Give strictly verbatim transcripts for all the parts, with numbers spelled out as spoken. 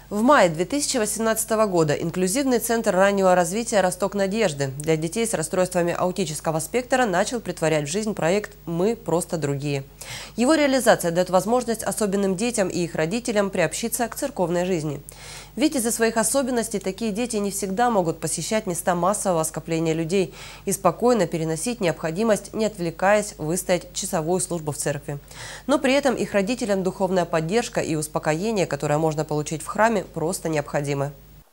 В мае две тысячи восемнадцатого года инклюзивный центр раннего развития «Росток Надежды» для детей с расстройствами аутического спектра начал претворять в жизнь проект «Мы просто другие». Его реализация дает возможность особенным детям и их родителям приобщиться к церковной жизни. Ведь из-за своих особенностей такие дети не всегда могут посещать места массового скопления людей и спокойно переносить необходимость, не отвлекаясь, выстоять часовую службу в церкви. Но при этом их родителям духовная поддержка и успокоение, которое можно получить в храме, просто необходимы.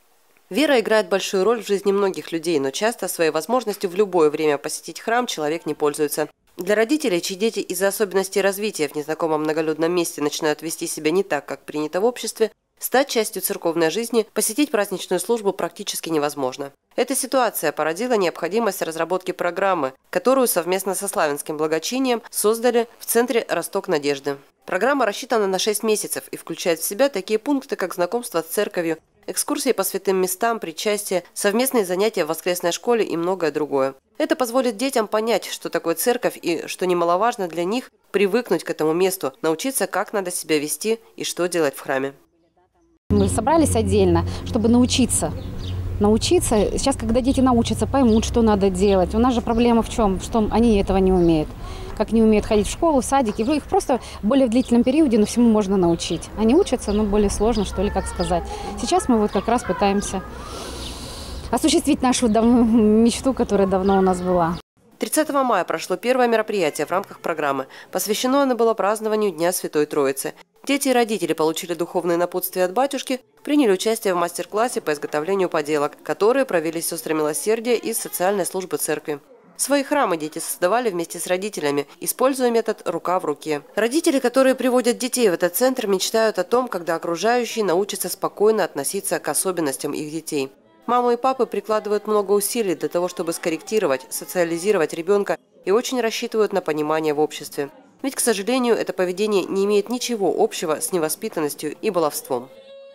Вера играет большую роль в жизни многих людей, но часто своей возможностью в любое время посетить храм человек не пользуется. Для родителей, чьи дети из-за особенностей развития в незнакомом многолюдном месте начинают вести себя не так, как принято в обществе, стать частью церковной жизни, посетить праздничную службу практически невозможно. Эта ситуация породила необходимость разработки программы, которую совместно со Славянским благочинием создали в центре «Росток Надежды». Программа рассчитана на шесть месяцев и включает в себя такие пункты, как знакомство с церковью, экскурсии по святым местам, причастие, совместные занятия в воскресной школе и многое другое. Это позволит детям понять, что такое церковь и, что немаловажно для них, привыкнуть к этому месту, научиться, как надо себя вести и что делать в храме. Мы собрались отдельно, чтобы научиться. Научиться. Сейчас, когда дети научатся, поймут, что надо делать. У нас же проблема в чем? Что они этого не умеют. Как не умеют ходить в школу, в садики. Их просто в более длительном периоде, но всему можно научить. Они учатся, но более сложно, что ли, как сказать. Сейчас мы вот как раз пытаемся осуществить нашу мечту, которая давно у нас была. тридцатого мая прошло первое мероприятие в рамках программы. Посвящено оно было празднованию Дня Святой Троицы. Дети и родители получили духовные напутствия от батюшки, приняли участие в мастер-классе по изготовлению поделок, которые провели сестры милосердия из социальной службы церкви. Свои храмы дети создавали вместе с родителями, используя метод «рука в руке». Родители, которые приводят детей в этот центр, мечтают о том, когда окружающие научатся спокойно относиться к особенностям их детей. Мамы и папы прикладывают много усилий для того, чтобы скорректировать, социализировать ребенка и очень рассчитывают на понимание в обществе. Ведь, к сожалению, это поведение не имеет ничего общего с невоспитанностью и баловством.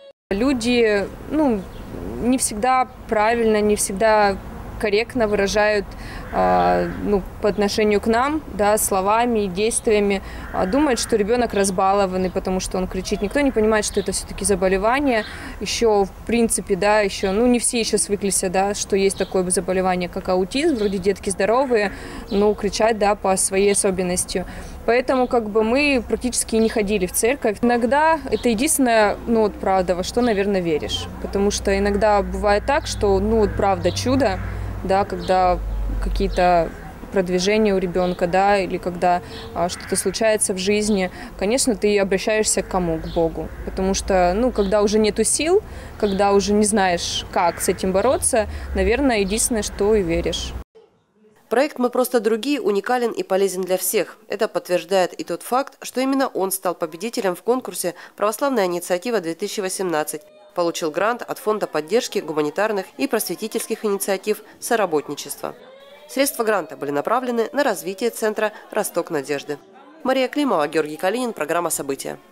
Люди, ну, не всегда правильно, не всегда корректно выражают э, ну, по отношению к нам, да, словами и действиями. Э, думают, что ребенок разбалованный, потому что он кричит. Никто не понимает, что это все-таки заболевание. Еще, в принципе, да, еще, ну, не все еще свыклись, да, что есть такое заболевание, как аутизм. Вроде детки здоровые, но кричат, да, по своей особенности. Поэтому как бы мы практически не ходили в церковь. Иногда это единственное, ну вот правда, во что, наверное, веришь. Потому что иногда бывает так, что, ну вот правда, чудо, да, когда какие-то продвижения у ребенка, да, или когда а, что-то случается в жизни, конечно, ты обращаешься к кому? К Богу. Потому что, ну, когда уже нету сил, когда уже не знаешь, как с этим бороться, наверное, единственное, что и веришь. Проект «Мы просто другие» уникален и полезен для всех. Это подтверждает и тот факт, что именно он стал победителем в конкурсе «Православная инициатива-две тысячи восемнадцать». Получил грант от Фонда поддержки гуманитарных и просветительских инициатив «Соработничество». Средства гранта были направлены на развитие центра «Росток Надежды». Мария Климова, Георгий Калинин, программа «События».